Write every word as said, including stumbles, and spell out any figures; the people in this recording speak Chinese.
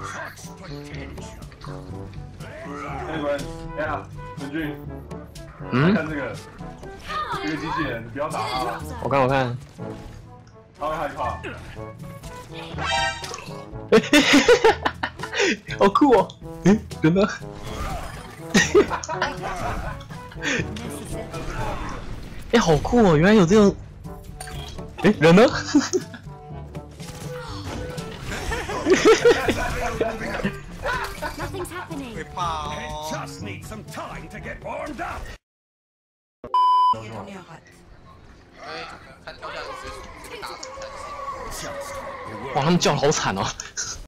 那你们，哎呀，文俊， 嗯， 看这个，这个机器人，你不要打他， 我看我看， 他会害怕。 好酷哦！诶，人呢？哎，好酷哦！原来有这种。哎，人呢？ 会怕哦。 哇，他们叫的好惨哦！